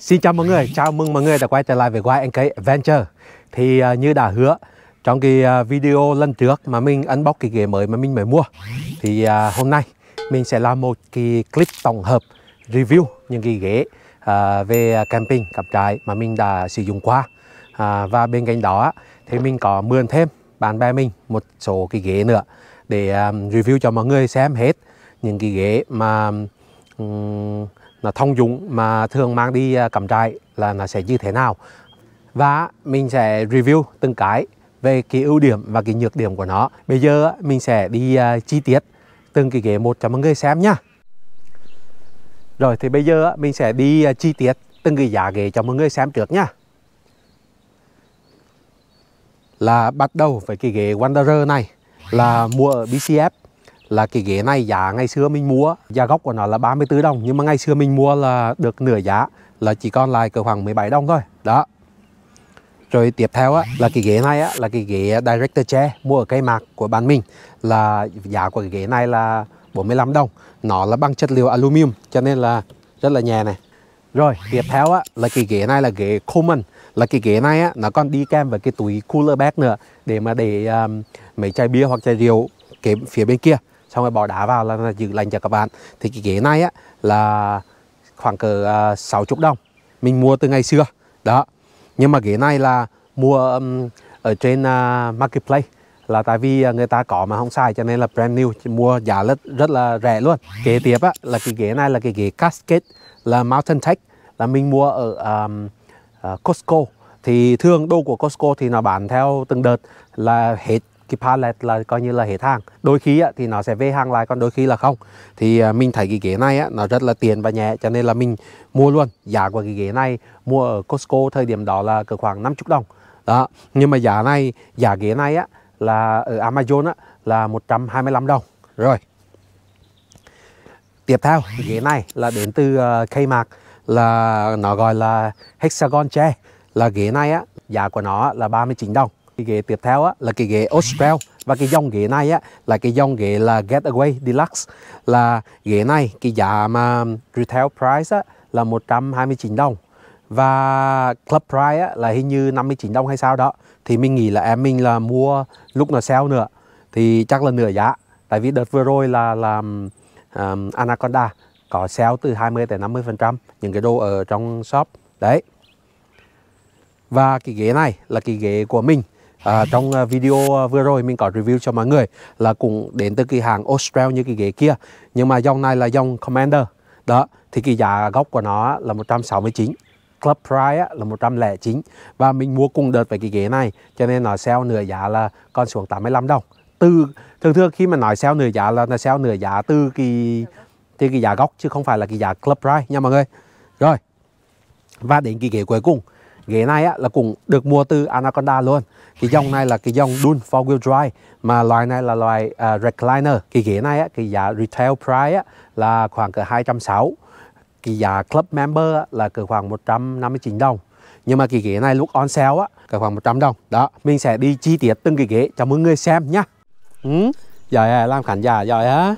Xin chào mọi người, chào mừng mọi người đã quay trở lại với YNK Adventure. Thì như đã hứa trong cái video lần trước mà mình unbox cái ghế mới mà mình mới mua, thì hôm nay mình sẽ làm một cái clip tổng hợp review những cái ghế về camping cắm trại mà mình đã sử dụng qua. Và bên cạnh đó thì mình có mượn thêm bạn bè mình một số cái ghế nữa để review cho mọi người xem hết những cái ghế mà nó thông dụng mà thường mang đi cắm trại là nó sẽ như thế nào, và mình sẽ review từng cái về cái ưu điểm và cái nhược điểm của nó. Bây giờ mình sẽ đi chi tiết từng cái ghế một cho mọi người xem nhá. Rồi thì bây giờ mình sẽ đi chi tiết từng cái giá ghế cho mọi người xem trước nhá. Là bắt đầu với cái ghế Wanderer này, là mua ở BCF. Là cái ghế này giá ngày xưa mình mua, giá gốc của nó là 34 đồng, nhưng mà ngày xưa mình mua là được nửa giá, là chỉ còn lại cỡ khoảng 17 đồng thôi. Đó. Rồi tiếp theo là cái ghế này là cái ghế Director Chair mua ở cây mạc của bạn mình, là giá của cái ghế này là 45 đồng. Nó là bằng chất liệu aluminum cho nên là rất là nhẹ này. Rồi tiếp theo là cái ghế này là ghế Coleman. Là cái ghế này nó còn đi kèm với cái túi cooler bag nữa, để mà để mấy chai bia hoặc chai rượu cái phía bên kia, xong rồi bỏ đá vào là giữ lạnh cho các bạn. Thì cái ghế này là khoảng cỡ 60 đồng, mình mua từ ngày xưa đó. Nhưng mà ghế này là mua ở trên Marketplace, là tại vì người ta có mà không xài cho nên là brand new, mua giá rất là rẻ luôn. Kế tiếp là cái ghế này là cái ghế Cascade, là Mountain Tech, là mình mua ở Costco. Thì thường đồ của Costco thì nó bán theo từng đợt, là hết cái pallet là coi như là hết hàng. Đôi khi thì nó sẽ về hàng lại, còn đôi khi là không. Thì mình thấy cái ghế này nó rất là tiện và nhẹ, cho nên là mình mua luôn. Giá của cái ghế này mua ở Costco thời điểm đó là cỡ khoảng 50 đồng đó. Nhưng mà giá ghế này là ở Amazon là 125 đồng. Rồi tiếp theo cái ghế này là đến từ Kmart, là nó gọi là Hexagon Chair. Là ghế này giá của nó là 39 đồng. Cái ghế tiếp theo là cái ghế Austral, và cái dòng ghế này là cái dòng ghế là Getaway Deluxe. Là ghế này cái giá mà retail price là 129 đồng, và club price là hình như 59 đồng hay sao đó. Thì mình nghĩ là em mình là mua lúc nó sale nữa thì chắc là nửa giá, tại vì đợt vừa rồi là Anaconda có sale từ 20 tới 50% những cái đồ ở trong shop đấy. Và cái ghế này là cái ghế của mình. Trong video vừa rồi mình có review cho mọi người, là cũng đến từ cái hàng Austral như cái ghế kia, nhưng mà dòng này là dòng Commander đó. Thì cái giá gốc của nó là 169, club price là 109, và mình mua cùng đợt với cái ghế này cho nên nó sale nửa giá là còn xuống 85 đồng. Thường khi mà nói sale nửa giá là nó sale nửa giá từ cái giá gốc, chứ không phải là cái giá club price nha mọi người. Rồi, và đến cái ghế cuối cùng. Ghế này là cũng được mua từ Anaconda luôn. Cái dòng này là cái dòng Dune 4-wheel drive, mà loại này là loại recliner. Cái ghế này cái giá retail price là khoảng cỡ 260. Cái giá club member là cỡ khoảng 159 đồng. Nhưng mà cái ghế này lúc on sale cỡ khoảng 100 đồng. Đó, mình sẽ đi chi tiết từng cái ghế cho mọi người xem nhá. Giỏi làm khán giả giỏi hả?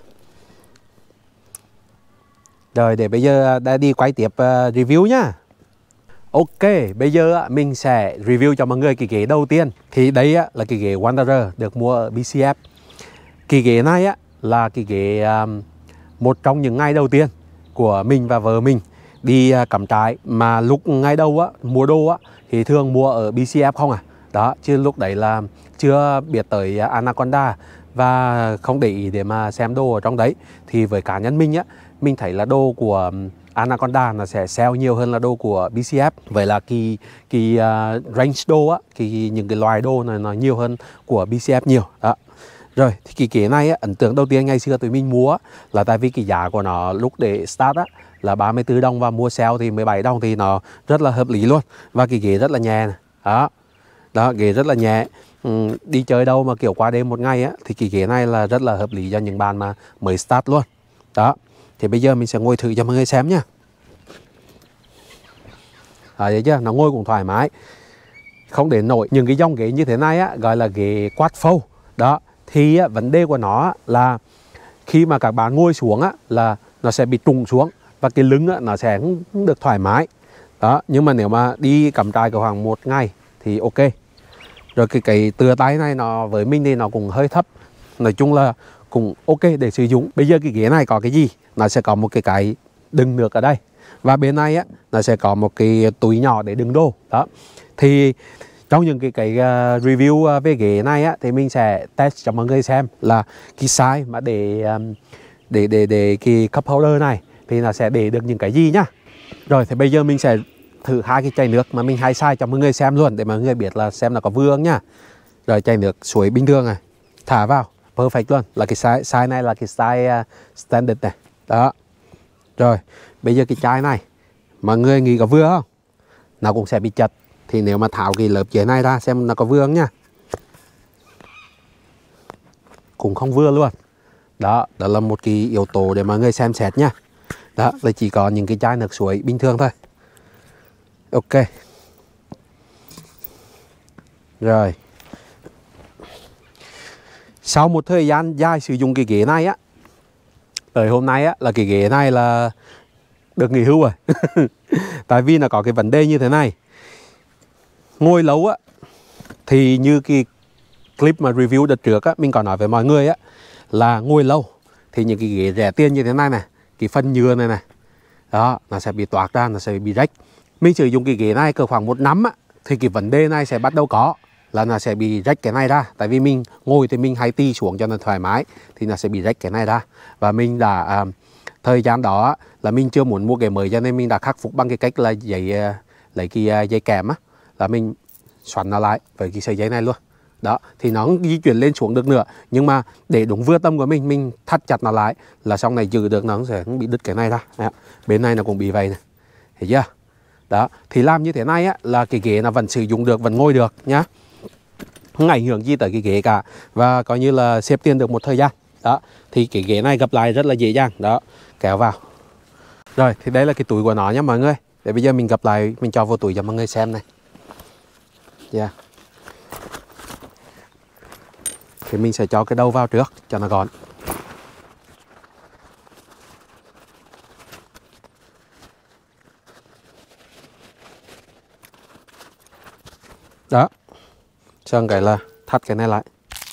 Rồi để bây giờ đã đi quay tiếp review nhá. Ok, bây giờ mình sẽ review cho mọi người cái ghế đầu tiên. Thì đây là cái ghế Wanderer được mua ở BCF. Cái ghế này là cái ghế một trong những ngày đầu tiên của mình và vợ mình đi cắm trại. Mà lúc ngày đầu mua đồ thì thường mua ở BCF không à. Đó, chứ lúc đấy là chưa biết tới Anaconda và không để ý để mà xem đồ ở trong đấy. Thì với cá nhân mình mình thấy là đồ của Anaconda nó sẽ sale nhiều hơn là đồ của BCF. Vậy là cái range đồ những cái loại đồ này nó nhiều hơn của BCF nhiều đó. Rồi thì cái ghế này ấn tượng đầu tiên ngày xưa tụi mình mua là tại vì cái giá của nó lúc để start là 34 đồng, và mua sale thì 17 đồng, thì nó rất là hợp lý luôn. Và cái ghế rất là nhẹ này. Đó, ghế rất là nhẹ. Đi chơi đâu mà kiểu qua đêm một ngày thì cái ghế này là rất là hợp lý cho những bạn mà mới start luôn. Đó. Thì bây giờ mình sẽ ngồi thử cho mọi người xem nhá. Thấy chưa? Nó ngồi cũng thoải mái, không đến nổi. Những cái dòng ghế như thế này gọi là ghế quad fold. Đó. Thì vấn đề của nó là khi mà các bạn ngồi xuống là nó sẽ bị trùng xuống, và cái lưng nó sẽ không được thoải mái. Đó, nhưng mà nếu mà đi cắm trại có khoảng 1 ngày thì ok. Rồi cái tựa tay này nó với mình thì nó cũng hơi thấp. Nói chung là cũng ok để sử dụng. Bây giờ cái ghế này có cái gì? Nó sẽ có một cái đựng nước ở đây. Và bên này á, nó sẽ có một cái túi nhỏ để đựng đồ. Đó. Thì trong những cái review về ghế này á, thì mình sẽ test cho mọi người xem là cái size mà để cái cup holder này thì nó sẽ để được những cái gì nhá. Rồi thì bây giờ mình sẽ thử 2 cái chai nước mà mình hay xài cho mọi người xem luôn, để mọi người biết là xem là có vừa không nhá. Rồi chai nước suối bình thường này, thả vào perfect luôn, là cái size này là cái size standard này. Đó. Rồi bây giờ cái chai này mọi người nghĩ có vừa không? Nó cũng sẽ bị chật, thì nếu mà tháo cái lớp giấy này ra xem nó có vừa không nhá. Cũng không vừa luôn. Đó là một cái yếu tố để mọi người xem xét nha. Đó là chỉ có những cái chai nước suối bình thường thôi. Ok. Rồi. Sau một thời gian dài sử dụng cái ghế này á, tới hôm nay á, là cái ghế này là được nghỉ hưu rồi. Tại vì nó có cái vấn đề như thế này. Ngồi lâu á, thì như cái clip mà review đợt trước á, mình có nói với mọi người á, là ngồi lâu thì những cái ghế rẻ tiền như thế này này, cái phần nhựa này này, đó, nó sẽ bị toạc ra, nó sẽ bị rách. Mình sử dụng cái ghế này cỡ khoảng 1 năm á, thì cái vấn đề này sẽ bắt đầu có, là nó sẽ bị rách cái này ra. Tại vì mình ngồi thì mình hay ti xuống cho nó thoải mái, thì nó sẽ bị rách cái này ra. Và mình đã thời gian đó là mình chưa muốn mua ghế mới, cho nên mình đã khắc phục bằng cái cách là lấy cái dây kèm á, là mình xoắn nó lại với cái sợi dây này luôn. Đó, thì nó không di chuyển lên xuống được nữa. Nhưng mà để đúng vừa tâm của mình thắt chặt nó lại là sau này giữ được, nó sẽ không bị đứt cái này ra. Đó. Bên này nó cũng bị vậy này, thấy chưa? Đó, thì làm như thế này á, là cái ghế nó vẫn sử dụng được, vẫn ngồi được nhá, không ảnh hưởng gì tới cái ghế cả, và coi như là xếp tiền được một thời gian. Đó, thì cái ghế này gập lại rất là dễ dàng. Đó, kéo vào. Rồi, thì đây là cái túi của nó nhé mọi người. Để bây giờ mình gập lại, mình cho vào túi cho mọi người xem này. Yeah. Thì mình sẽ cho cái đầu vào trước cho nó gọn. Đó. Xong cái là thắt cái này lại.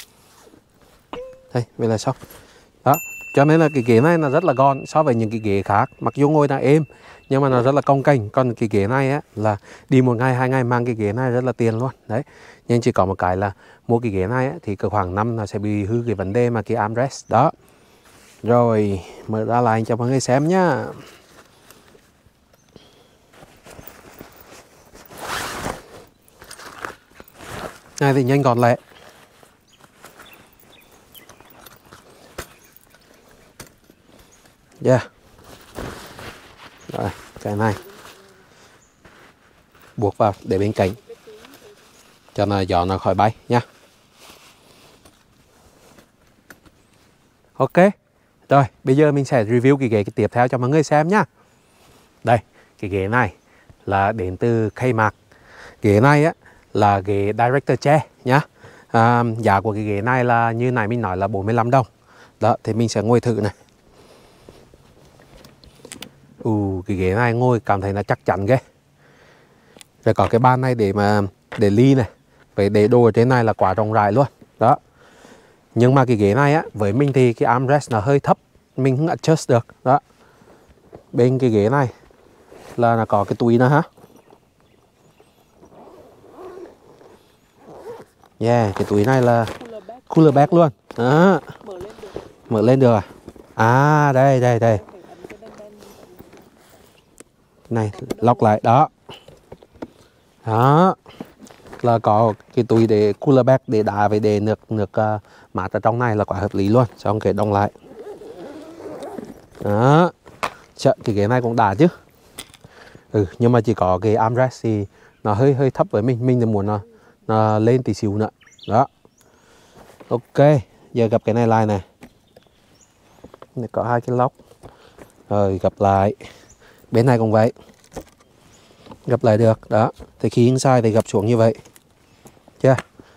Đây, vậy là xong. Đó. Cho nên là cái ghế này nó rất là gọn so với những cái ghế khác. Mặc dù ngồi đang êm nhưng mà nó rất là cong kềnh. Còn cái ghế này á, là đi 1 ngày 2 ngày mang cái ghế này rất là tiền luôn. Đấy. Nhưng chỉ có một cái là mua cái ghế này á, thì cỡ khoảng năm nó sẽ bị hư cái vấn đề mà cái armrest. Đó. Rồi mở ra lại cho mọi người xem nhá. Này thì nhanh gọn lẹ. Yeah. Rồi, cái này buộc vào để bên cạnh cho nó gió nó khỏi bay nha. Ok. Rồi, bây giờ mình sẽ review cái ghế tiếp theo cho mọi người xem nhá. Đây, cái ghế này là đến từ Kmart. Ghế này á là ghế Director Chair nhá. Giá của cái ghế này là như này mình nói là 45 đồng. Đó, thì mình sẽ ngồi thử này. Cái ghế này ngồi cảm thấy nó chắc chắn ghê. Rồi có cái bàn này để ly này, với để đồ ở trên này là quá rộng rãi luôn. Đó. Nhưng mà cái ghế này á, với mình thì cái armrest nó hơi thấp, mình không adjust được. Đó. Bên cái ghế này là nó có cái túi nữa hả? Yeah, cái túi này là cooler bag luôn. Đó. Mở lên được à? À, đây. Này, lọc lại. Đó. Đó. Là có cái túi để cooler bag để đá với để nước mát ở trong này là quá hợp lý luôn. Xong cái đóng lại. Đó. Cái ghế này cũng đã chứ. Nhưng mà chỉ có cái armrest thì nó hơi thấp với mình thì muốn nó lên tí xíu nữa. Đó. Ok, giờ gập cái này lại này. Có 2 cái lốc. Rồi gập lại. Bên này cũng vậy. Gập lại được. Đó. Thì khi inside thì gập xuống như vậy. Chưa?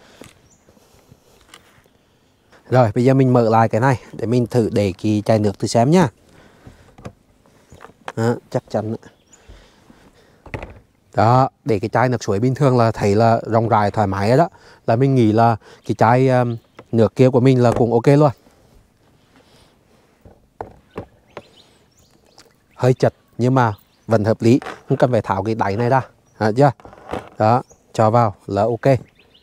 Rồi bây giờ mình mở lại cái này để mình thử để cái chai nước thử xem nhá. Đó, chắc chắn. Đó, để cái chai nước suối bình thường là thấy là rộng rãi thoải mái đó, là mình nghĩ là cái chai nước kia của mình là cũng ok luôn. Hơi chật nhưng mà vẫn hợp lý, không cần phải tháo cái đáy này ra, chưa? Đó, cho vào là ok.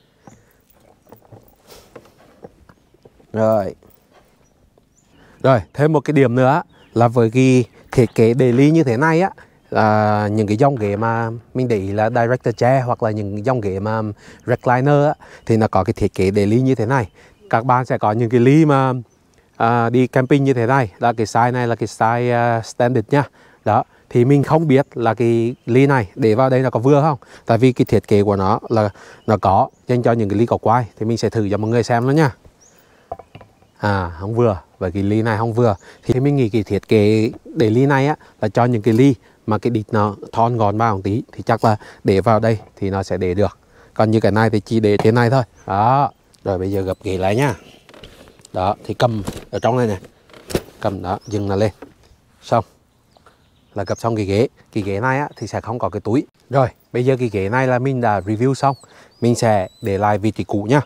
Rồi, thêm một cái điểm nữa là với cái thiết kế để ly như thế này á, là những cái dòng ghế mà mình để ý là director chair hoặc là những dòng ghế mà recliner á, thì nó có cái thiết kế để ly như thế này. Các bạn sẽ có những cái ly mà đi camping như thế này, là cái size này là cái size standard nha. Đó, thì mình không biết là cái ly này để vào đây là có vừa không, tại vì cái thiết kế của nó là nó có dành cho những cái ly có quai, thì mình sẽ thử cho mọi người xem nữa nha. Không vừa, với cái ly này không vừa, thì mình nghĩ cái thiết kế để ly này á là cho những cái ly mà cái đít nó thon gọn vào một tí thì chắc là để vào đây thì nó sẽ để được, còn như cái này thì chỉ để trên này thôi. Đó, rồi bây giờ gập ghế lại nha. Đó, thì cầm ở trong này này, cầm đó, dừng nó lên, xong là gập xong cái ghế này á thì sẽ không có cái túi. Rồi bây giờ cái ghế này là mình đã review xong, mình sẽ để lại vị trí cũ nhá.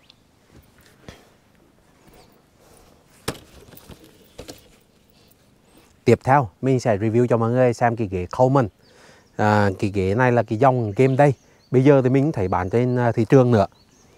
Tiếp theo mình sẽ review cho mọi người xem cái ghế Coleman. Cái ghế này là cái dòng Game Day, bây giờ thì mình cũng thấy bán trên thị trường nữa.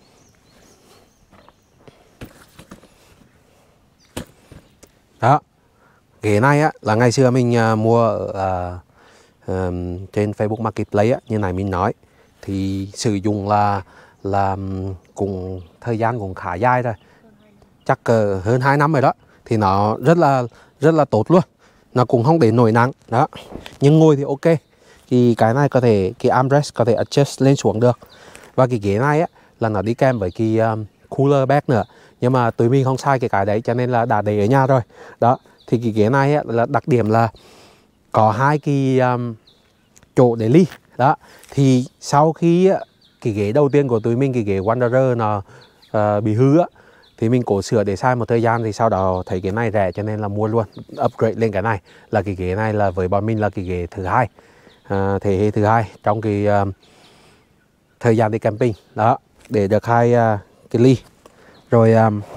Đó, ghế này á là ngày xưa mình mua ở trên Facebook Marketplace á, như này mình nói thì sử dụng là cũng thời gian cũng khá dài rồi, chắc hơn 2 năm rồi đó, thì nó rất là tốt luôn, nó cũng không để nổi nặng đó, nhưng ngồi thì ok. Thì cái này có thể cái armrest có thể adjust lên xuống được, và cái ghế này á là nó đi kèm với cái cooler bag nữa, nhưng mà tụi mình không xài cái đấy cho nên là đã để ở nhà rồi. Đó, thì cái ghế này á, là đặc điểm là có hai cái chỗ để ly. Đó, thì sau khi cái ghế đầu tiên của tụi mình, cái ghế Wanderer nó bị hư á, thì mình cố sửa để xài một thời gian, thì sau đó thấy cái này rẻ cho nên là mua luôn, upgrade lên cái này. Là cái ghế này là với bọn mình là cái ghế thứ hai, thế hệ thứ hai trong cái thời gian đi camping. Đó, để được hai cái ly. Rồi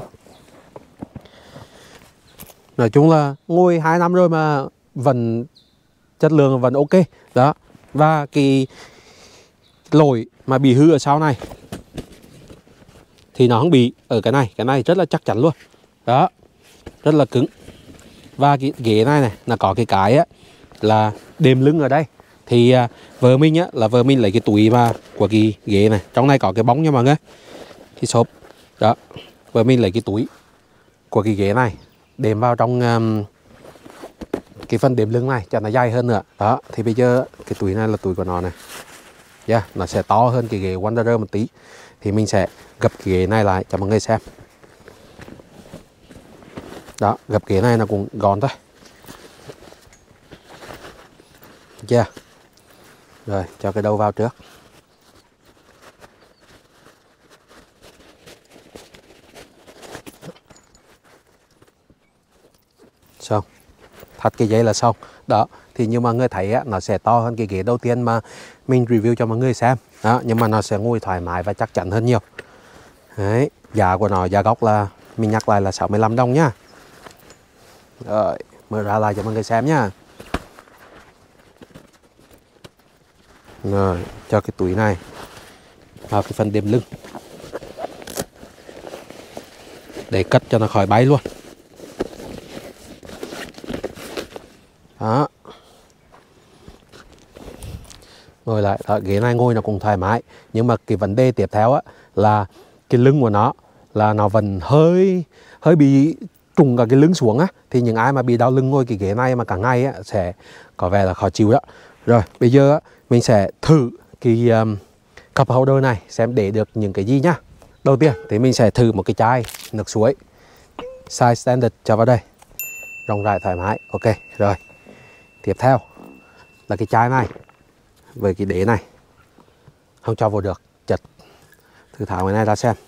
nói chung là ngồi 2 năm rồi mà vẫn chất lượng vẫn ok. Đó, và cái lỗi mà bị hư ở sau này thì nó không bị ở cái này rất là chắc chắn luôn. Đó, rất là cứng. Và cái ghế này là có cái á là đệm lưng ở đây. Thì vợ mình á là vợ mình lấy cái túi mà của cái ghế này, trong này có cái bóng nha mọi người, cái xốp. Đó, vợ mình lấy cái túi của cái ghế này đệm vào trong cái phần đệm lưng này cho nó dài hơn nữa. Đó, thì bây giờ cái túi này là túi của nó này. Nó sẽ to hơn cái ghế Wanderer một tí. Thì mình sẽ gập cái ghế này lại cho mọi người xem. Đó, gập ghế này nó cũng gọn thôi. Rồi, cho cái đầu vào trước. Xong, thắt cái dây là xong. Đó, thì như mọi người thấy á, nó sẽ to hơn cái ghế đầu tiên mà mình review cho mọi người xem. Đó, nhưng mà nó sẽ ngồi thoải mái và chắc chắn hơn nhiều. Đấy, giá của nó, giá gốc là mình nhắc lại là 65 đồng nhá. Rồi, mở ra lại cho mọi người xem nhá. Rồi, cho cái túi này vào cái phần đệm lưng để cất cho nó khỏi bay luôn. Đó, ngồi lại. Đó, ghế này ngồi nó cũng thoải mái, nhưng mà cái vấn đề tiếp theo á là cái lưng của nó là nó vẫn hơi bị trùng cả cái lưng xuống á, thì những ai mà bị đau lưng ngồi cái ghế này mà cả ngày á sẽ có vẻ là khó chịu đó. Rồi bây giờ á, mình sẽ thử cái cup holder này xem để được những cái gì nhá. Đầu tiên thì mình sẽ thử một cái chai nước suối size standard cho vào đây, rộng rãi thoải mái. Ok rồi, tiếp theo là cái chai này với cái đế này không cho vào được, chật. Thử tháo cái này ra xem.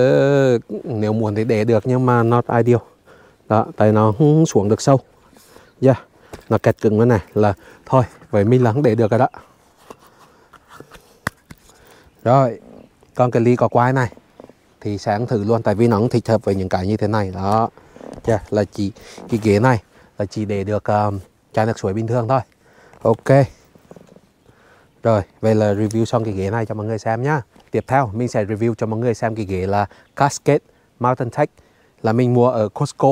Nếu muốn thì để được nhưng mà not ideal. Đó, tại nó không xuống được sâu. Yeah, nó kẹt cứng nữa này là thôi vậy mình là không để được rồi đó. Rồi còn cái ly có quai này thì sẽ thử luôn, tại vì nó cũng thích hợp với những cái như thế này đó. Yeah, là chỉ cái ghế này là chỉ để được chai nước suối bình thường thôi. Ok. Rồi vậy là review xong cái ghế này cho mọi người xem nhá. Tiếp theo mình sẽ review cho mọi người xem cái ghế là Cascade Mountain Tech, là mình mua ở Costco.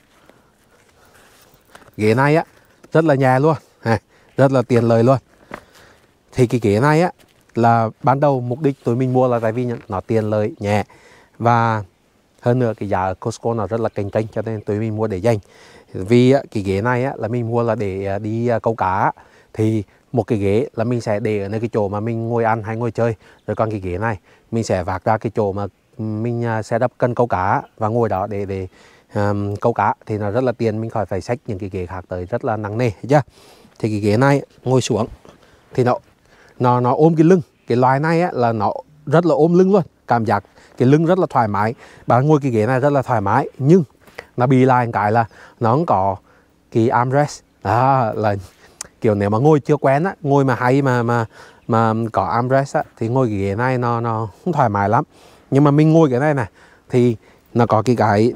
Ghế này á rất là nhẹ luôn, rất là tiện lợi luôn. Thì cái ghế này á là ban đầu mục đích tụi mình mua là tại vì nó tiện lợi, nhẹ, và hơn nữa cái giá ở Costco nó rất là cạnh tranh, cho nên tụi mình mua để dành. Vì cái ghế này á là mình mua là để đi câu cá, thì một cái ghế là mình sẽ để ở nơi cái chỗ mà mình ngồi ăn hay ngồi chơi, rồi còn cái ghế này mình sẽ vác ra cái chỗ mà mình set up cân câu cá và ngồi đó để câu cá, thì nó rất là tiện, mình khỏi phải xách những cái ghế khác tới rất là nặng nề, thấy chưa? Thì cái ghế này ngồi xuống thì nó ôm cái lưng, cái loại này á là nó rất là ôm lưng luôn, cảm giác cái lưng rất là thoải mái, bạn ngồi cái ghế này rất là thoải mái. Nhưng nó bị lại cái là nó không có cái armrest đó, là kiểu nếu mà ngồi chưa quen á, ngồi mà hay mà có armrest á thì ngồi cái ghế này nó không thoải mái lắm. Nhưng mà mình ngồi cái này thì nó có cái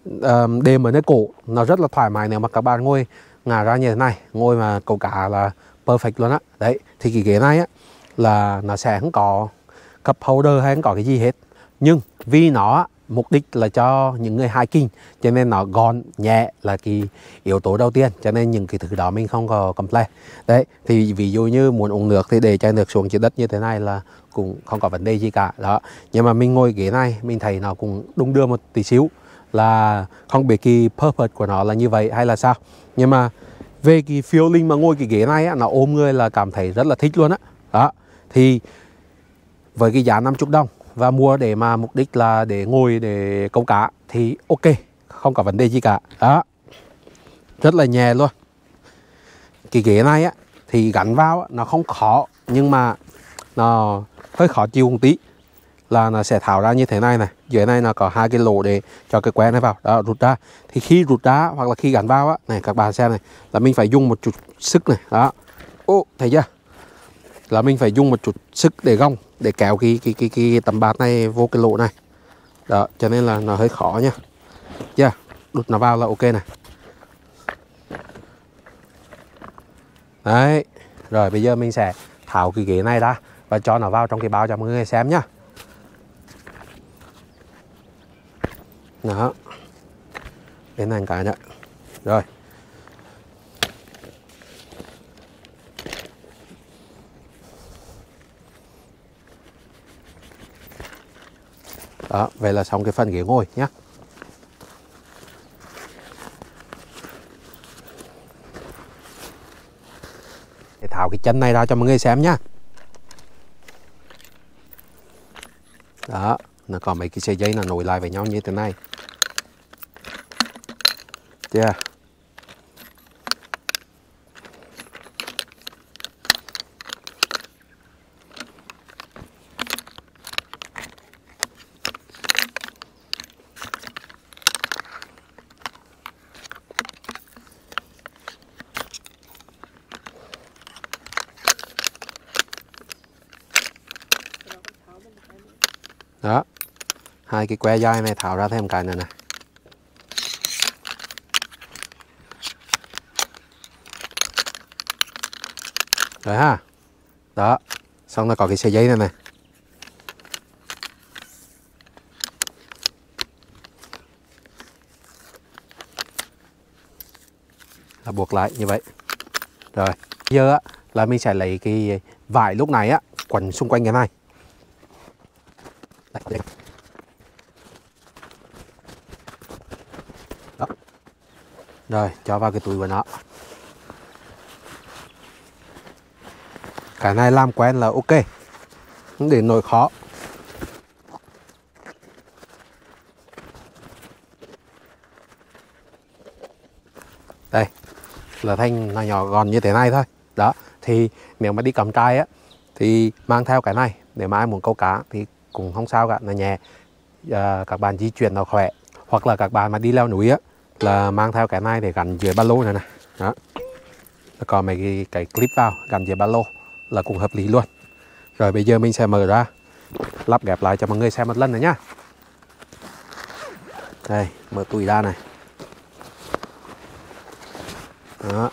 đệm ở nơi cổ, nó rất là thoải mái. Nếu mà các bạn ngồi ngả ra như thế này, ngồi mà câu cá là perfect luôn á. Đấy, thì cái ghế này á là nó sẽ không có cup holder hay không có cái gì hết, nhưng vì nó mục đích là cho những người hiking cho nên nó gọn nhẹ là cái yếu tố đầu tiên, cho nên những cái thứ đó mình không có complain. Đấy, thì ví dụ như muốn uống nước thì để chai nước xuống trên đất như thế này là cũng không có vấn đề gì cả đó. Nhưng mà mình ngồi ghế này mình thấy nó cũng đung đưa một tí xíu, là không biết cái purpose của nó là như vậy hay là sao. Nhưng mà về cái feeling mà ngồi cái ghế này á, nó ôm người là cảm thấy rất là thích luôn á. Đó, thì với cái giá 50 đồng và mua để mà mục đích là để ngồi để câu cá thì ok, không có vấn đề gì cả. Đó, rất là nhẹ luôn. Cái ghế này á thì gắn vào á, nó không khó, nhưng mà nó hơi khó chịu một tí, là nó sẽ tháo ra như thế này này. Dưới này nó có hai cái lỗ để cho cái que này vào đó, rút ra. Thì khi rút ra hoặc là khi gắn vào á, này các bạn xem này, là mình phải dùng một chút sức này đó. Ô, thấy chưa, là mình phải dùng một chút sức để gông, để kéo cái tấm bạt này vô cái lỗ này đó, cho nên là nó hơi khó nha. Yeah, đút nó vào là ok này. Đấy, rồi bây giờ mình sẽ tháo cái ghế này ra và cho nó vào trong cái bao cho mọi người xem nhá. Đó, đến này cái nữa. Rồi, đó, vậy là xong cái phần ghế ngồi nhé. Để tháo cái chân này ra cho mọi người xem nhá. Đó, nó có mấy cái sợi dây nó nối lại với nhau như thế này. Yeah. Đó, hai cái que dai này tháo ra thêm cái nữa này. Rồi ha. Đó, xong nó có cái sợi dây này này. Là buộc lại như vậy. Rồi, bây giờ á, là mình sẽ lấy cái vải lúc này á quấn xung quanh cái này. Đó. Rồi, cho vào cái túi của nó. Cái này làm quen là ok, không để nổi khó. Đây là thanh nó nhỏ gọn như thế này thôi. Đó, thì nếu mà đi cắm trại á thì mang theo cái này, nếu mà ai muốn câu cá thì cũng không sao cả, nó nhẹ, các bạn di chuyển nó khỏe. Hoặc là các bạn mà đi leo núi á là mang theo cái này để gắn dưới ba lô này này. Đó. Còn mấy cái clip vào gắn với ba lô là cũng hợp lý luôn. Rồi bây giờ mình sẽ mở ra lắp ghép lại cho mọi người xem một lần nữa nhá. Đây, mở tủi ra này. Đó.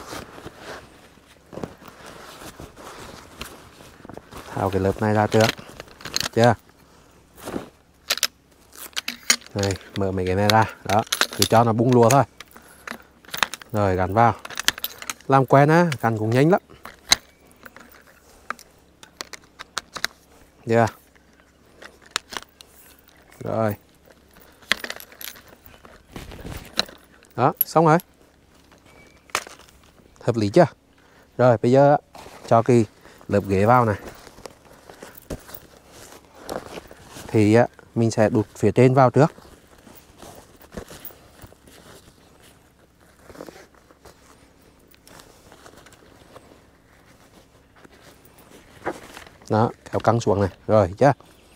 Tháo cái lớp này ra trước. Chưa? Đây, mở mấy cái này ra. Đó, cứ cho nó bung lùa thôi. Rồi gắn vào. Làm quen á, gắn cũng nhanh lắm. Chưa? Rồi. Đó, xong rồi. Hợp lý chưa? Rồi bây giờ cho cái lớp ghế vào này. Thì mình sẽ đút phía trên vào trước. Đó, kéo căng xuống này. Rồi chưa?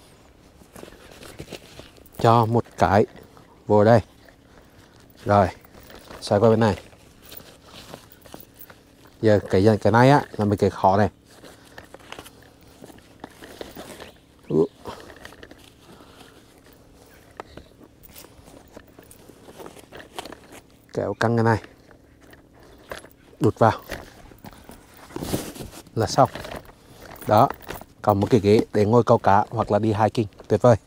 Cho một cái vô đây. Rồi, xoay qua bên này. Giờ cái này á là mấy cái khó này. Kéo căng cái này. Đút vào. Là xong. Đó, còn một cái ghế để ngồi câu cá hoặc là đi hiking, tuyệt vời.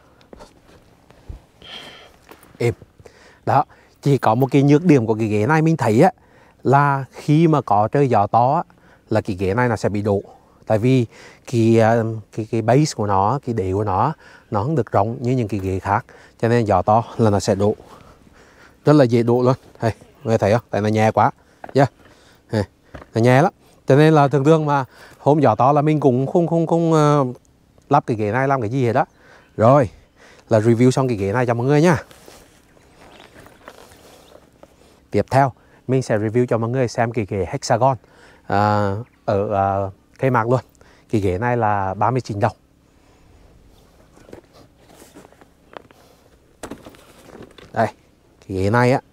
Êm. Đó, chỉ có một cái nhược điểm của cái ghế này mình thấy á là khi mà có trời gió to á, là cái ghế này nó sẽ bị đổ. Tại vì cái base của nó, cái đế của nó không được rộng như những cái ghế khác, cho nên gió to là nó sẽ đổ. Rất là dễ đổ luôn. Đây, mọi người thấy không? Tại nó nhẹ quá. Yeah. Nó nhẹ lắm. Cho nên là thường thường mà hôm gió to là mình cũng không lắp cái ghế này làm cái gì hết đó. Rồi, là review xong cái ghế này cho mọi người nha. Tiếp theo mình sẽ review cho mọi người xem cái ghế Hexagon ở Kmart luôn. Cái ghế này là 39 đồng. Đây, cái ghế này á,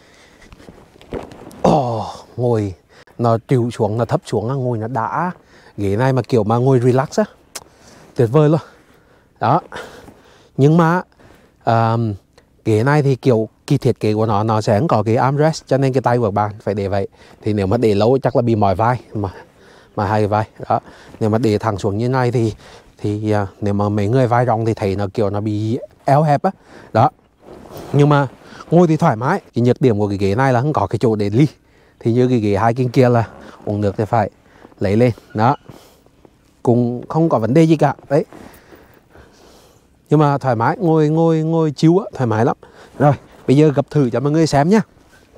ngồi nó trìu xuống, nó thấp xuống, ngồi nó đã. Ghế này mà kiểu mà ngồi relax á, tuyệt vời luôn. Đó. Nhưng mà ghế này thì kiểu cái thiết kế của nó sẽ không có cái armrest, cho nên cái tay của bạn phải để vậy. Thì nếu mà để lâu chắc là bị mỏi vai mà hai vai. Đó. Nếu mà để thẳng xuống như này thì nếu mà mấy người vai rộng thì thấy nó kiểu nó bị eo hẹp á. Đó. Nhưng mà ngồi thì thoải mái. Cái nhược điểm của cái ghế này là không có cái chỗ để ly. Thì như cái ghế hiking kia là uống nước thì phải lấy lên. Đó. Cũng không có vấn đề gì cả. Đấy. Nhưng mà thoải mái, ngồi chill á, thoải mái lắm. Rồi, bây giờ gập thử cho mọi người xem nhá.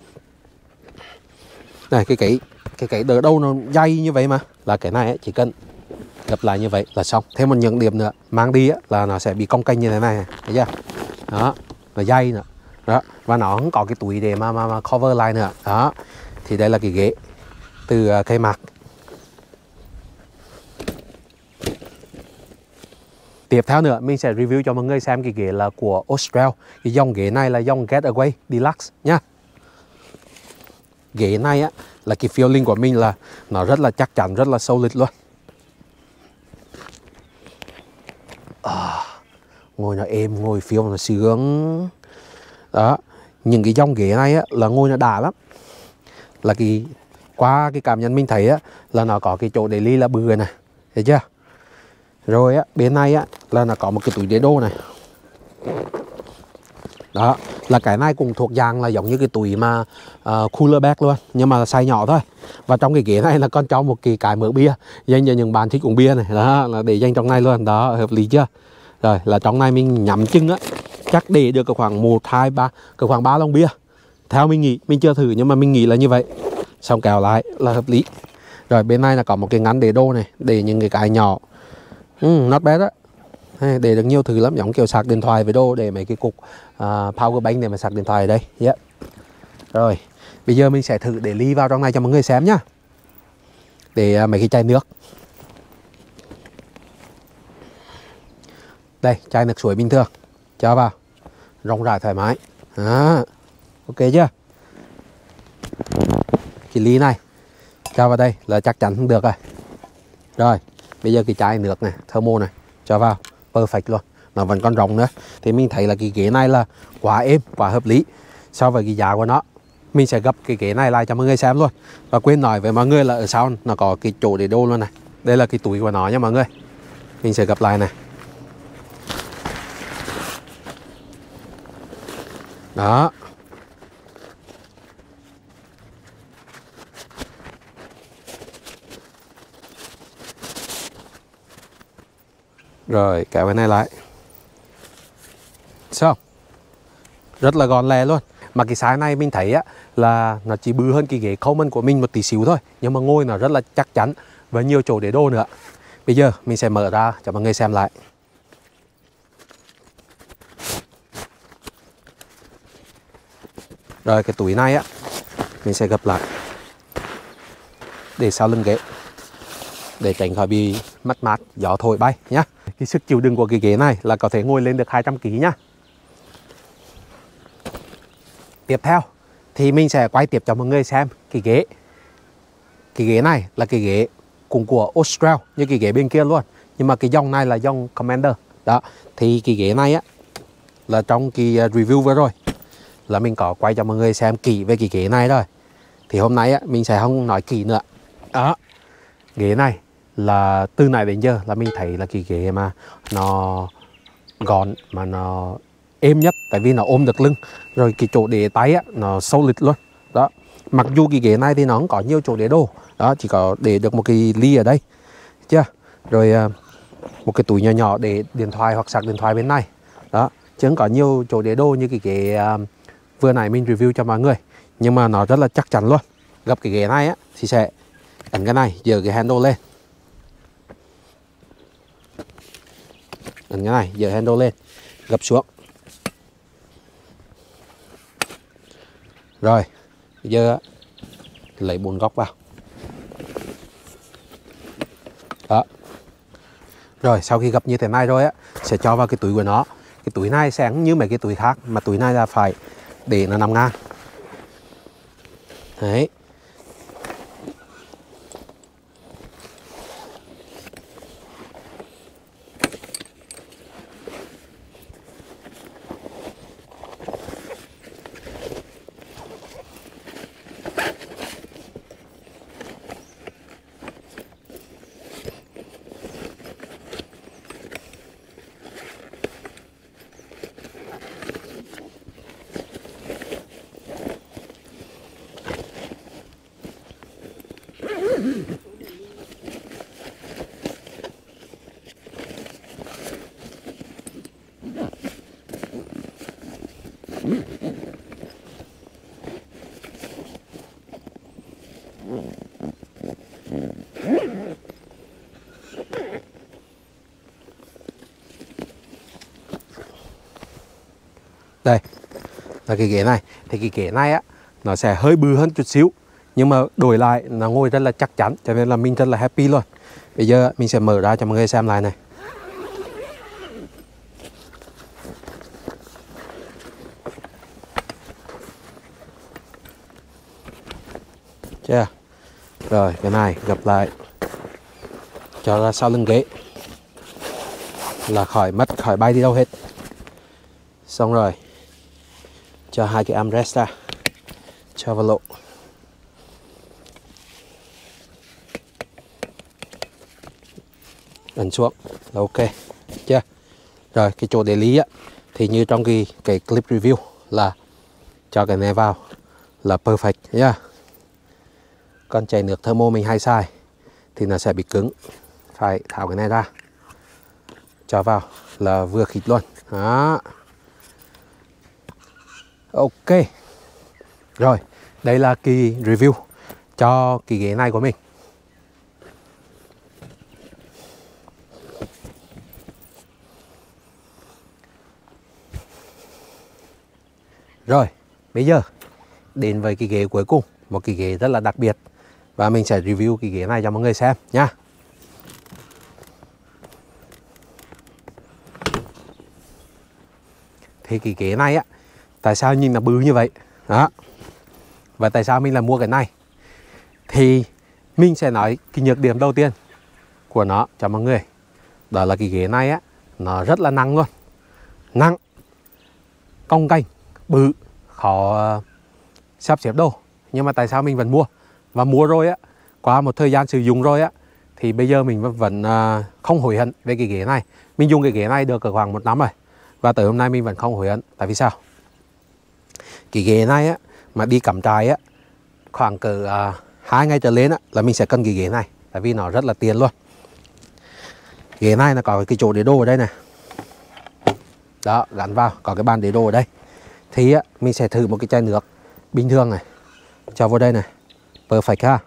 Này, cái đỡ đâu nó dày như vậy mà. Là cái này ấy, chỉ cần gập lại như vậy là xong. Thêm một nhược điểm nữa, mang đi á, là nó sẽ bị cong kênh như thế này, thấy chưa? Đó, nó dày nữa. Đó, và nó không có cái túi để mà cover lại nữa. Đó, thì đây là cái ghế từ Kmart. Tiếp theo nữa, mình sẽ review cho mọi người xem cái ghế là của Austral. Cái dòng ghế này là dòng Getaway Deluxe nhá. Ghế này á, là cái feeling của mình là nó rất là chắc chắn, rất là solid luôn. Ngồi nó êm, ngồi feel nó sướng. Đó, những cái dòng ghế này á, là ngồi nó đã lắm. Là qua cái cảm nhận mình thấy á, là nó có cái chỗ để ly là bự này, thấy chưa? Rồi á, bên này á, là nó có một cái túi để đồ này. Đó, là cái này cũng thuộc dạng là giống như cái túi mà cooler bag luôn, nhưng mà size nhỏ thôi. Và trong cái ghế này là còn cho một cái mở bia, dành cho những bạn thích uống bia này. Đó, là để dành trong này luôn. Đó, hợp lý chưa? Rồi, là trong này mình nhắm chừng á, chắc để được khoảng 1, 2, 3, khoảng 3 lon bia. Theo mình nghĩ, mình chưa thử nhưng mà mình nghĩ là như vậy. Xong kéo lại là hợp lý. Rồi, bên này là có một cái ngăn để đồ này, để những cái nhỏ. Not bad á. Để được nhiều thứ lắm, giống kiểu sạc điện thoại với đồ, để mấy cái cục power bank để mà sạc điện thoại ở đây. Yeah. Rồi, bây giờ mình sẽ thử để ly vào trong này cho mọi người xem nhá. Để mấy cái chai nước. Đây, chai nước suối bình thường. Cho vào. Rộng rãi thoải mái. Đó. Ok chưa? cái ly này cho vào đây là chắc chắn không được rồi. Rồi bây giờ cái chai nước này, thermo này cho vào perfect luôn, nó vẫn còn rộng nữa. Thì mình thấy là cái ghế này là quá êm, quá hợp lý so với cái giá của nó. Mình sẽ gấp cái ghế này lại cho mọi người xem luôn. Và quên nói với mọi người là ở sau nó có cái chỗ để đồ luôn này. Đây là cái túi của nó nha mọi người. Mình sẽ gấp lại này. Đó. Rồi kéo cái này lại. Xong. Rất là gọn lẹ luôn. Mà cái size này mình thấy á là nó chỉ bự hơn cái ghế Coleman của mình một tí xíu thôi, nhưng mà ngồi nó rất là chắc chắn và nhiều chỗ để đồ nữa. Bây giờ mình sẽ mở ra cho mọi người xem lại. Rồi cái túi này á mình sẽ gập lại để sau lưng ghế để tránh khỏi bị mất mát, gió thổi bay nhá. Cái sức chịu đựng của cái ghế này là có thể ngồi lên được 200 kg nhá. Tiếp theo thì mình sẽ quay tiếp cho mọi người xem cái ghế. Cái ghế này là cái ghế cũng của Austral như cái ghế bên kia luôn, nhưng mà cái dòng này là dòng Commander. Đó, thì cái ghế này á là trong cái review vừa rồi là mình có quay cho mọi người xem kỹ về cái ghế này rồi. Thì hôm nay á mình sẽ không nói kỹ nữa. Đó, ghế này là từ nãy đến giờ là mình thấy là cái ghế mà nó gọn mà nó êm nhất, tại vì nó ôm được lưng, rồi cái chỗ để tay á nó sâu lịch luôn. Đó, mặc dù cái ghế này thì nó không có nhiều chỗ để đồ, đó chỉ có để được một cái ly ở đây chưa, rồi một cái túi nhỏ nhỏ để điện thoại hoặc sạc điện thoại bên này. Đó, chứ không có nhiều chỗ để đồ như cái ghế vừa nãy mình review cho mọi người, nhưng mà nó rất là chắc chắn luôn. Gập cái ghế này á thì sẽ ấn cái này, giơ cái handle lên, ấn cái này, giơ handle lên, gập xuống. Rồi bây giờ lấy 4 góc vào. Đó. Rồi sau khi gập như thế này rồi á, sẽ cho vào cái túi của nó. Cái túi này sẽ không như mấy cái túi khác, mà túi này là phải để nó nằm ngang. Đấy. Đây là cái ghế này. Thì cái ghế này á nó sẽ hơi bự hơn chút xíu, nhưng mà đổi lại nó ngồi rất là chắc chắn, cho nên là mình rất là happy luôn. Bây giờ mình sẽ mở ra cho mọi người xem lại này. Chưa? Rồi cái này gập lại cho ra sau lưng ghế là khỏi bay đi đâu hết. Xong rồi cho hai cái armrest ra, cho vào lỗ. Ấn xuống là ok chưa. Rồi cái chỗ để lý á thì như trong cái clip review là cho cái này vào là perfect nhá. Còn chai nước thermo mình hay xài thì nó sẽ bị cứng, phải tháo cái này ra, cho vào là vừa khít luôn. Đó, ok. Rồi đây là cái review cho cái ghế này của mình. Rồi bây giờ đến với cái ghế cuối cùng, một cái ghế rất là đặc biệt, và mình sẽ review cái ghế này cho mọi người xem nha. Thì cái ghế này á, tại sao nhìn nó bự như vậy? Đó. Và tại sao mình là mua cái này? Thì mình sẽ nói cái nhược điểm đầu tiên của nó cho mọi người. Đó là cái ghế này á, nó rất là nặng luôn. Nặng, cong kênh, bự, khó sắp xếp đồ. Nhưng mà tại sao mình vẫn mua? Và mua rồi á, qua một thời gian sử dụng rồi á, thì bây giờ mình vẫn không hối hận về cái ghế này. Mình dùng cái ghế này được khoảng 1 năm rồi. Và tới hôm nay mình vẫn không hối hận. Tại vì sao? Cái ghế này á, mà đi cắm trại á, khoảng cỡ 2 ngày trở lên á, là mình sẽ cần cái ghế này. Tại vì nó rất là tiện luôn. Ghế này là có cái chỗ để đồ ở đây này. Đó, gắn vào, có cái bàn để đồ ở đây. Thì á, mình sẽ thử một cái chai nước bình thường này, cho vào đây này. Perfect ha.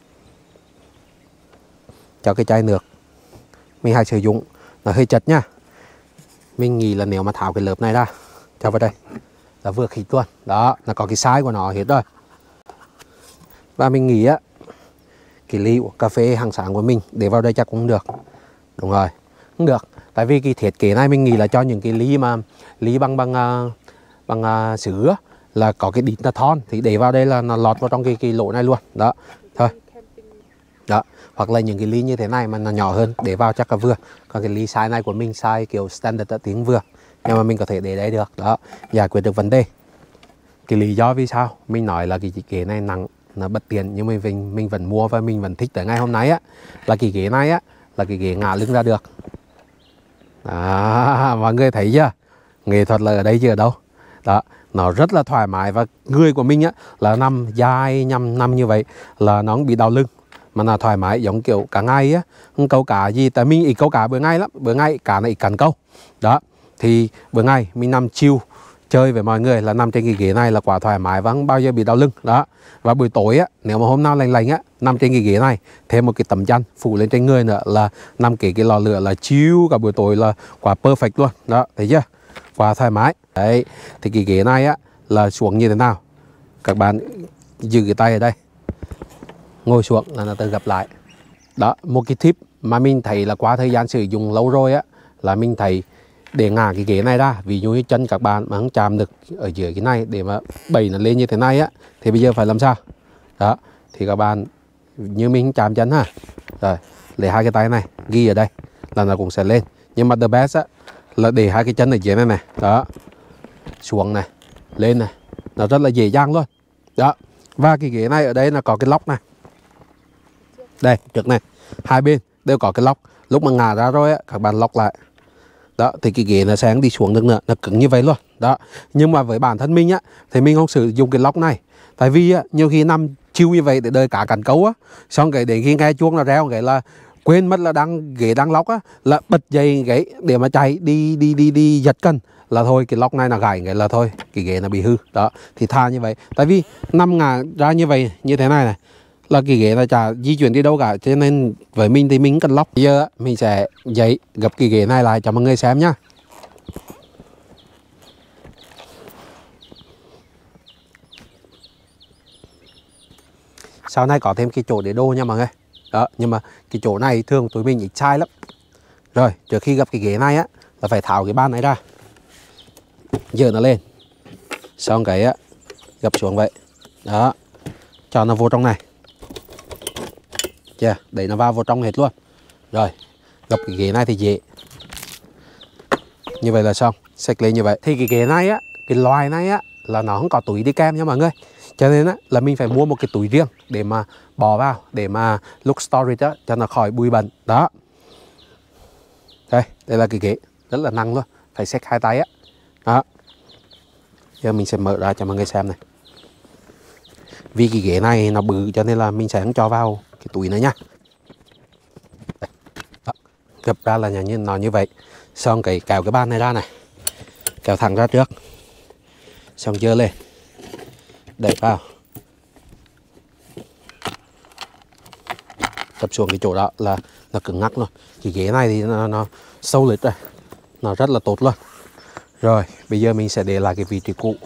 Cho cái chai nước mình hay sử dụng, nó hơi chật nha. Mình nghĩ là nếu mà tháo cái lớp này ra, cho vào đây là vừa khít luôn. Đó, là có cái size của nó hết rồi. Và mình nghĩ á, cái ly cà phê hàng sáng của mình để vào đây chắc cũng được. Đúng rồi, cũng được. Tại vì cái thiết kế này mình nghĩ là cho những cái ly bằng sứ là có cái đít là thon, thì để vào đây là nó lọt vào trong cái lỗ này luôn. Đó, thôi. Đó, hoặc là những cái ly như thế này mà nó nhỏ hơn để vào chắc là vừa. Còn cái ly size này của mình size kiểu standard là tiếng vừa, nhưng mà mình có thể để đây được. Đó, giải quyết được vấn đề. Cái lý do vì sao mình nói là cái ghế này nặng, nó bất tiện, nhưng mà mình vẫn mua và mình vẫn thích tới ngày hôm nay á, là cái ghế này á, là cái ghế ngả lưng ra được. Mọi người thấy chưa? Nghệ thuật là ở đây chứ ở đâu. Đó, nó rất là thoải mái. Và người của mình á, là nằm dài nằm như vậy là nó không bị đau lưng, mà là thoải mái, giống kiểu cả ngày á, không câu cá gì. Tại mình ít câu cá bữa ngày lắm, bữa ngày cá này ít cắn câu. Đó, thì bữa ngày mình nằm chill chơi với mọi người là nằm trên cái ghế này là quá thoải mái và không bao giờ bị đau lưng. Đó, và buổi tối á, nếu mà hôm nào lành lành á, nằm trên cái ghế này thêm một cái tấm chăn phủ lên trên người nữa là nằm cái lò lửa là chill cả buổi tối là quá perfect luôn. Đó, thấy chưa? Quá thoải mái. Đấy, thì cái ghế này á là xuống như thế nào, các bạn giữ cái tay ở đây, ngồi xuống là tự gập lại. Đó, một cái tip mà mình thấy là qua thời gian sử dụng lâu rồi á, là mình thấy để ngả cái ghế này ra, ví dụ như chân các bạn mà không chạm được ở dưới cái này để mà bày nó lên như thế này á, thì bây giờ phải làm sao? Đó, thì các bạn như mình chạm chân ha, rồi lấy hai cái tay này ghi ở đây là nó cũng sẽ lên. Nhưng mà the best á là để hai cái chân ở dưới này này, đó, xuống này, lên này, nó rất là dễ dàng luôn. Đó, và cái ghế này ở đây là có cái lóc này, đây trước này, hai bên đều có cái lóc. Lúc mà ngả ra rồi á, các bạn lóc lại. Đó, thì cái ghế nó sẽ không đi xuống được nữa, nó cứng như vậy luôn. Đó, nhưng mà với bản thân mình á, thì mình không sử dụng cái lóc này. Tại vì á, nhiều khi nằm chiêu như vậy để đợi cá cắn câu á, xong cái đến khi nghe chuông nó reo cái là quên mất là ghế đang lóc á, là bật dậy ghế để mà chạy đi giật cân là thôi, cái lóc này là gãy cái là thôi, cái ghế nó bị hư. Đó, thì tha như vậy. Tại vì nằm ngả ra như vậy, như thế này này, là cái ghế là chả di chuyển đi đâu cả, cho nên với mình thì mình cần lóc. Bây giờ mình sẽ dậy gập cái ghế này lại cho mọi người xem nhá. Sau này có thêm cái chỗ để đồ nha mọi người. Đó, nhưng mà cái chỗ này thường tụi mình ít sai lắm. Rồi, trước khi gập cái ghế này á, là phải tháo cái bàn này ra, dỡ nó lên, xong cái á, gập xuống vậy. Đó, cho nó vô trong này. Chưa, đấy nó vào trong hết luôn. Rồi, gập cái ghế này thì dễ. Như vậy là xong, xách lên như vậy. Thì cái ghế này á, cái loài này á, là nó không có túi đi kèm nha mọi người. Cho nên á, là mình phải mua một cái túi riêng để mà bỏ vào, để mà lúc storage á, cho nó khỏi bụi bẩn. Đó, đây là cái ghế, rất là nặng luôn, phải xách hai tay á. Đó, giờ mình sẽ mở ra cho mọi người xem này. Vì cái ghế này nó bự cho nên là mình sẽ không cho vào cái túi này nha. Đó, gập ra là nó như vậy. Xong cái kéo cái bàn này ra này, kéo thẳng ra trước, xong dơ lên, đẩy vào, tập xuống cái chỗ đó là nó cứng ngắc luôn. Cái ghế này thì nó sâu lịch rồi, nó rất là tốt luôn. Rồi bây giờ mình sẽ để lại cái vị trí cũ.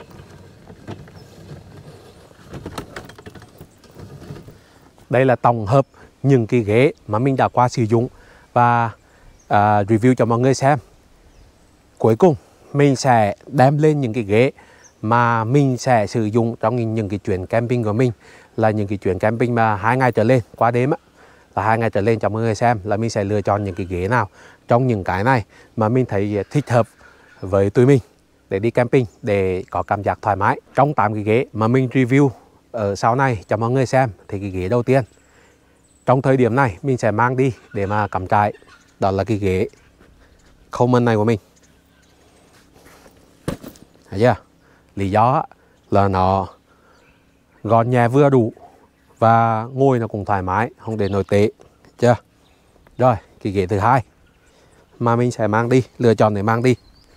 Đây là tổng hợp những cái ghế mà mình đã qua sử dụng và review cho mọi người xem. Cuối cùng mình sẽ đem lên những cái ghế mà mình sẽ sử dụng trong những cái chuyến camping của mình, là những cái chuyến camping mà 2 ngày trở lên qua đêm á, là 2 ngày trở lên cho mọi người xem là mình sẽ lựa chọn những cái ghế nào trong những cái này mà mình thấy thích hợp với tụi mình để đi camping, để có cảm giác thoải mái. Trong 8 cái ghế mà mình review ở sau này cho mọi người xem thì cái ghế đầu tiên trong thời điểm này mình sẽ mang đi để mà cắm trại, đó là cái ghế Coleman này của mình. Thấy chưa? Lý do là nó gọn nhẹ vừa đủ và ngồi nó cũng thoải mái, không để nổi tệ. Chưa? Rồi, cái ghế thứ hai mà mình sẽ mang đi, lựa chọn để mang đi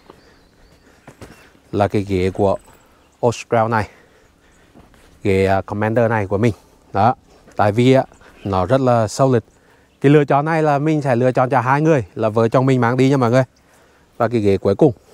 là cái ghế của Austral này, ghế Commander này của mình. Đó, tại vì nó rất là solid. Cái lựa chọn này là mình sẽ lựa chọn cho 2 người, là vợ chồng mình mang đi nha mọi người. Và cái ghế cuối cùng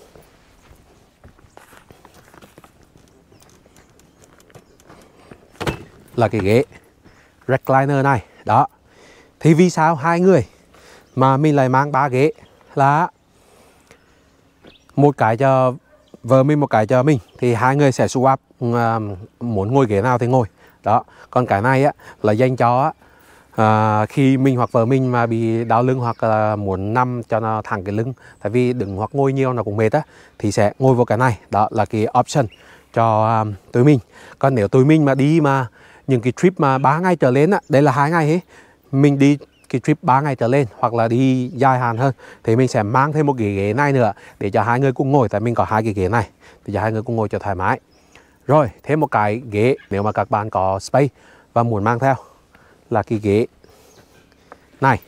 là cái ghế recliner này. Đó, thì vì sao 2 người mà mình lại mang 3 ghế, là một cái cho vợ mình, một cái cho mình, thì 2 người sẽ swap, muốn ngồi ghế nào thì ngồi. Đó, còn cái này á là dành cho khi mình hoặc vợ mình mà bị đau lưng hoặc là muốn nằm cho nó thẳng cái lưng, tại vì đứng hoặc ngồi nhiều nó cũng mệt á, thì sẽ ngồi vào cái này. Đó là cái option cho tụi mình. Còn nếu tụi mình mà đi mà những cái trip mà 3 ngày trở lên á, đây là 2 ngày ấy, mình đi cái trip 3 ngày trở lên hoặc là đi dài hạn hơn thì mình sẽ mang thêm một cái ghế này nữa để cho 2 người cùng ngồi, tại mình có 2 cái ghế này thì cho 2 người cùng ngồi cho thoải mái. Rồi, thêm một cái ghế nếu mà các bạn có space và muốn mang theo là cái ghế này.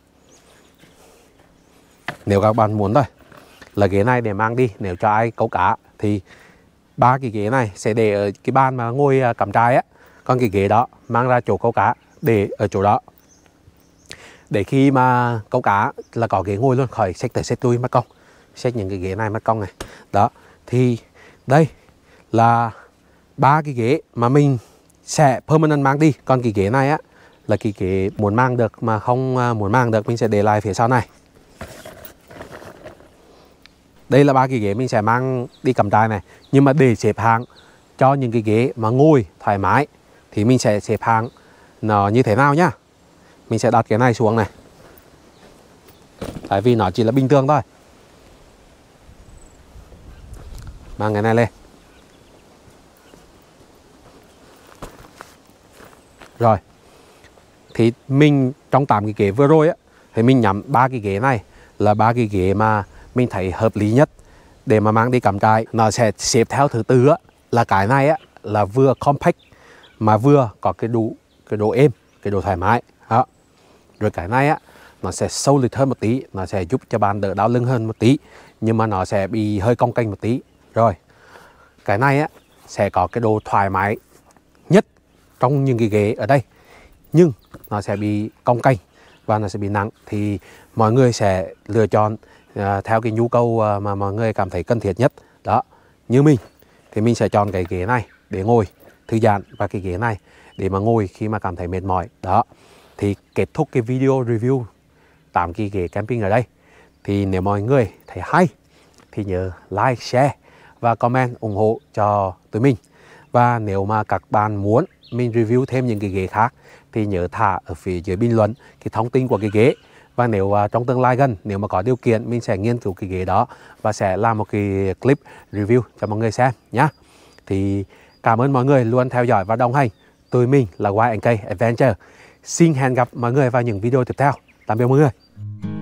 Nếu các bạn muốn thôi, là ghế này để mang đi nếu cho ai câu cá thì 3 cái ghế này sẽ để ở cái bàn mà ngồi cắm trại á, còn cái ghế đó mang ra chỗ câu cá để ở chỗ đó, để khi mà câu cá là có ghế ngồi luôn, khỏi xách tới xách lui mất công, xách những cái ghế này mất công này. Đó, thì đây là 3 cái ghế mà mình sẽ permanent mang đi. Còn cái ghế này á là cái ghế muốn mang được mà không muốn mang được, mình sẽ để lại phía sau này. Đây là 3 cái ghế mình sẽ mang đi cắm trại này. Nhưng mà để xếp hạng cho những cái ghế mà ngồi thoải mái thì mình sẽ xếp hạng nó như thế nào nhá. Mình sẽ đặt cái này xuống này, tại vì nó chỉ là bình thường thôi. Mang cái này lên. Rồi, thì mình trong 8 cái ghế vừa rồi á, thì mình nhắm 3 cái ghế này là 3 cái ghế mà mình thấy hợp lý nhất để mà mang đi cắm trại. Nó sẽ xếp theo thứ tự á, là cái này á là vừa compact mà vừa có cái độ êm, cái độ thoải mái. Đó. Rồi cái này á nó sẽ solid hơn một tí, nó sẽ giúp cho bạn đỡ đau lưng hơn một tí, nhưng mà nó sẽ bị hơi cong kênh một tí. Rồi, cái này á sẽ có cái độ thoải mái nhất trong những cái ghế ở đây, nhưng nó sẽ bị cong kênh và nó sẽ bị nặng, thì mọi người sẽ lựa chọn theo cái nhu cầu mà mọi người cảm thấy cần thiết nhất. Đó, như mình thì mình sẽ chọn cái ghế này để ngồi thư giãn, và cái ghế này để mà ngồi khi mà cảm thấy mệt mỏi. Đó, thì kết thúc cái video review 8 cái ghế camping ở đây. Thì nếu mọi người thấy hay thì nhớ like, share và comment ủng hộ cho tụi mình. Và nếu mà các bạn muốn mình review thêm những cái ghế khác thì nhớ thả ở phía dưới bình luận cái thông tin của cái ghế. Và nếu trong tương lai gần, nếu mà có điều kiện, mình sẽ nghiên cứu cái ghế đó và sẽ làm một cái clip review cho mọi người xem nhá. Thì cảm ơn mọi người luôn theo dõi và đồng hành. Tụi mình là Y&K Adventure. Xin hẹn gặp mọi người vào những video tiếp theo. Tạm biệt mọi người.